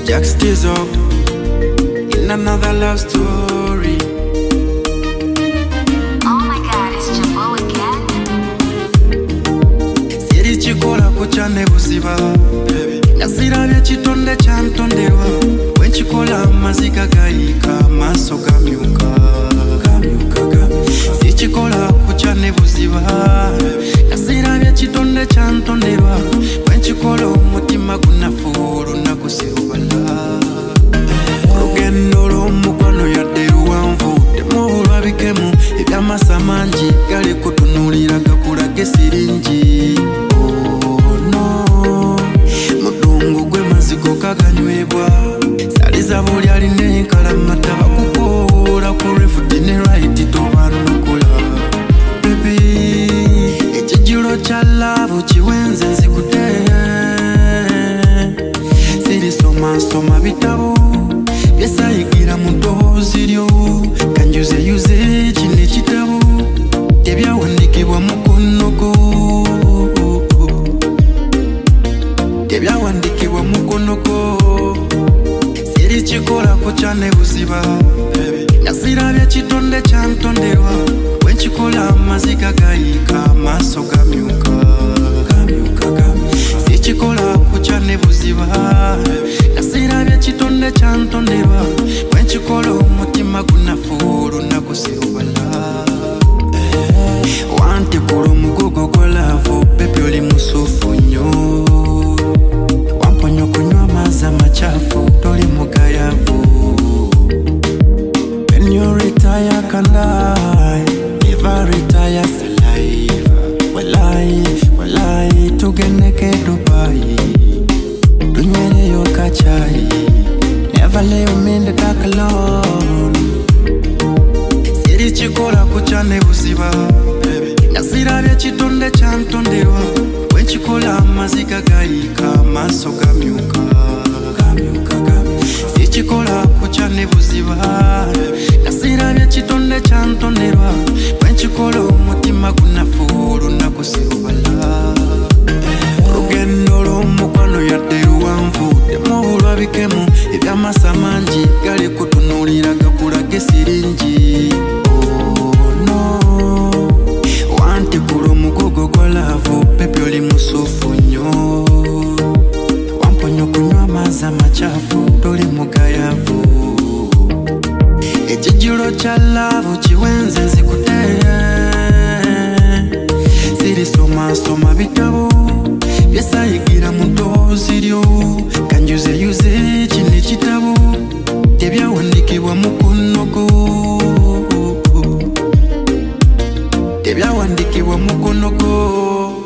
JAX TIZZO in another love story. Oh my God, it's Jabo again. Siri chikola kuchane busiba nasirabye chitonde chantonderwa wenchikola maziga gayika maso gamyuka sichikola kuchane busiba nasirabye chitonde chantonderwa wenchikola umutima gunafuru nakusirubala rugendo lw'omukwano yadde luwanvu temubulwa bikemu ebyamasa mangi gali kutunulira gakulaga esiringi. Kaganywebwa saliza buli alina enkalamata bakukola ku refuge ne right tobanukula baby ekijjulo kya love kiwenze nzikutte sirisoma bitabo byesayigira mu ddoboozi lyo kanjuzeyuze kino ekitabo tebyawandiikibwa mukonoko tebyawandiikibwa mukonoko siri chikola kuchane buziba nasirabye chitonde chantonderwa wenchikola maziga gayika maso gamyuka sichikola kuchane buziba nasirabye chitonde chantonderwa wenchikola umutima gunafuru nakusirubala wantikula omugogo gwa laavu pepe oli musufu nnyo machafu toli mugayavu. When you retire can I never retire alive. Walai tugeneke Dubai dunywere yo kachai never leave me in the dark alone. Siri chikola kuchane busiba nasirabye chitonde chantonderwa wenchikola maziga gayika maso gamyuka sichikola kuchane buziba nasirabye chitonde chantonderwa wenchikola umutima gunafuru nakusirubala rugendo lw'omukwano yadde luwanvu temubulwa bikemu ebyamasa mangi gali kutunulira gakulaga esiringi. Wantikula omugogo gwa laavu pepe oli musufu nnyo wamponya okunywa amazzi amachafu toli mugayavu ekijjulo kya laavu kiwenze nzikutte sirisoma bitabo byesayigira mu ddoboozi lyo kanjuzeyuze kino ekitabo tebyawandiikibwa mukonoko tebyawandiikibwa mukonoko